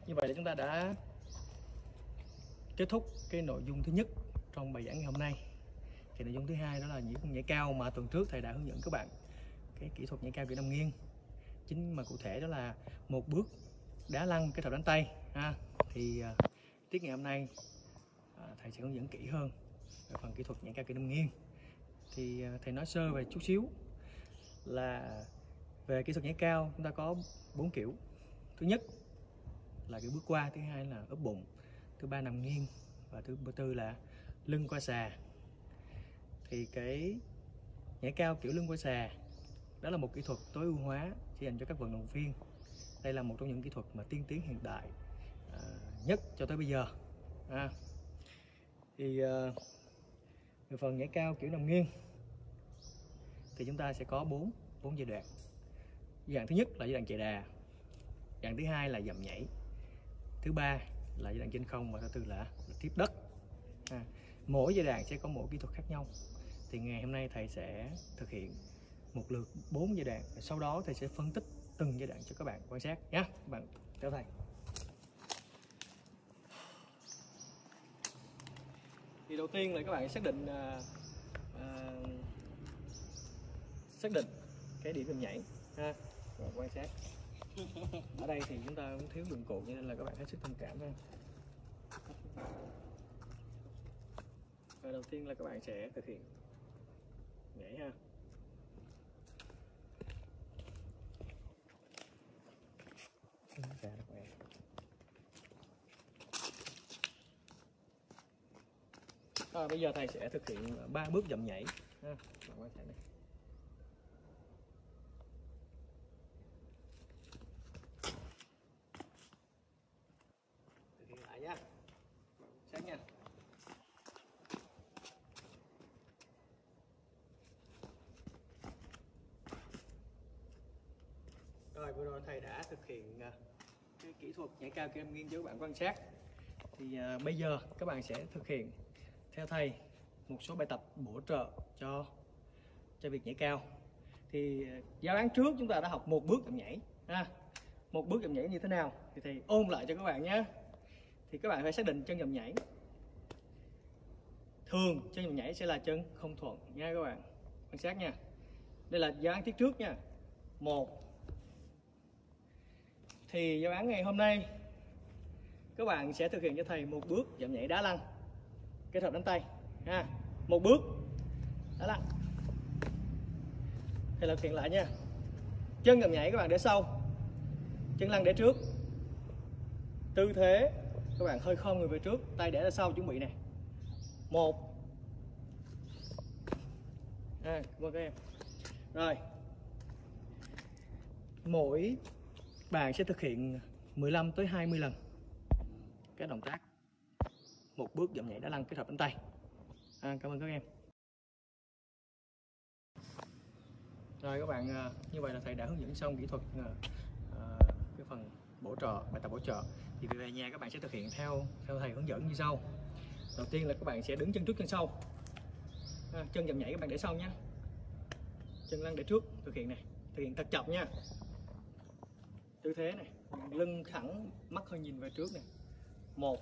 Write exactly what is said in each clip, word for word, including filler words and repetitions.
Như vậy là chúng ta đã kết thúc cái nội dung thứ nhất trong bài giảng ngày hôm nay. Thì nội dung thứ hai đó là những nhảy cao mà tuần trước thầy đã hướng dẫn các bạn cái kỹ thuật nhảy cao kiểu nằm nghiêng. Chính mà cụ thể đó là một bước đá lăn kết hợp đánh tay ha. Thì uh, tiết ngày hôm nay uh, thầy sẽ hướng dẫn kỹ hơn về phần kỹ thuật nhảy cao kiểu nằm nghiêng. Thì uh, thầy nói sơ về chút xíu là về kỹ thuật nhảy cao chúng ta có bốn kiểu. Thứ nhất là kiểu bước qua, thứ hai là úp bụng, thứ ba nằm nghiêng và thứ tư là lưng qua xà. Thì cái nhảy cao kiểu lưng qua xà đó là một kỹ thuật tối ưu hóa chỉ dành cho các vận động viên. Đây là một trong những kỹ thuật mà tiên tiến hiện đại uh, nhất cho tới bây giờ. À, thì uh, về phần nhảy cao kiểu nằm nghiêng thì chúng ta sẽ có bốn bốn giai đoạn. Giai đoạn thứ nhất là giai đoạn chạy đà, giai đoạn thứ hai là dậm nhảy, thứ ba là giai đoạn trên không và thứ tư là, là tiếp đất. À, mỗi giai đoạn sẽ có mỗi kỹ thuật khác nhau. Thì ngày hôm nay thầy sẽ thực hiện một lượt bốn giai đoạn, sau đó thầy sẽ phân tích từng giai đoạn cho các bạn quan sát nhé. Các bạn theo thầy. Thì đầu tiên là các bạn xác định uh, uh, xác định cái điểm dậm nhảy ha, các bạn quan sát. Ở đây thì chúng ta cũng thiếu dụng cụ cho nên là các bạn hết sức thông cảm ha. Và đầu tiên là các bạn sẽ thực hiện nhảy ha. À, bây giờ thầy sẽ thực hiện ba bước dậm nhảy ha. Bạn quan sát đây. Thực hiện lại nhá. Sát nha. Rồi vừa rồi thầy đã thực hiện cái kỹ thuật nhảy cao kiểu nằm nghiêng cho các bạn quan sát. Thì uh, bây giờ các bạn sẽ thực hiện theo thầy một số bài tập bổ trợ cho cho việc nhảy cao. Thì giáo án trước chúng ta đã học một bước dậm nhảy ha. Một bước dậm nhảy như thế nào thì thầy ôn lại cho các bạn nhé. Thì các bạn phải xác định chân dậm nhảy. Thường chân dậm nhảy sẽ là chân không thuận nha các bạn. Quan sát nha. Đây là giáo án tiết trước nha. Một. Thì giáo án ngày hôm nay các bạn sẽ thực hiện cho thầy một bước dậm nhảy đá lăn kết hợp đánh tay ha. Một bước đá lăn. Thầy thực hiện lại nha. Chân dậm nhảy các bạn để sau, chân lăn để trước. Tư thế các bạn hơi khom người về trước, tay để ra sau chuẩn bị nè. Một. À, cảm ơn các em. Rồi. Mỗi bạn sẽ thực hiện mười lăm tới hai mươi lần cái động tác một bước dậm nhảy đá lăn kết hợp đánh tay. À, cảm ơn các em. Rồi các bạn, như vậy là thầy đã hướng dẫn xong kỹ thuật uh, cái phần bổ trợ, bài tập bổ trợ. Thì về nhà các bạn sẽ thực hiện theo theo thầy hướng dẫn như sau. Đầu tiên là các bạn sẽ đứng chân trước chân sau. À, chân dậm nhảy các bạn để sau nhé. Chân lăn để trước, thực hiện này, thực hiện thật chậm nha. Tư thế này, lưng thẳng, mắt hơi nhìn về trước này. Một,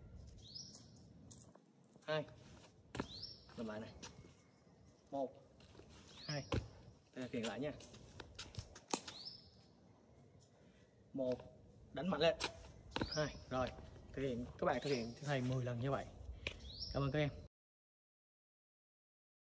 hai, làm lại này. Một, hai, thực hiện lại nha. Một, đánh mạnh lên. Hai, rồi thực hiện, các bạn thực hiện thầy mười lần như vậy. Cảm ơn các em.